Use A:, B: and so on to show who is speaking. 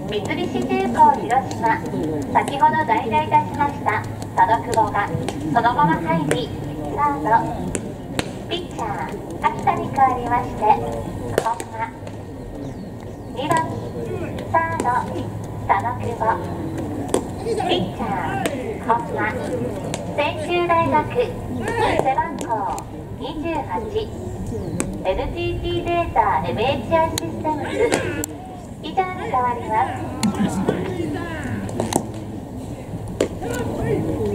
A: 三菱重工広島、先ほど代打いたしました佐野久保がそのまま入り、サードピッチャー秋田に代わりまして本間、2番サード佐野久保、ピッチャー本間、専修大学背番号28 NTT データ MHI システムズ以上に変わります。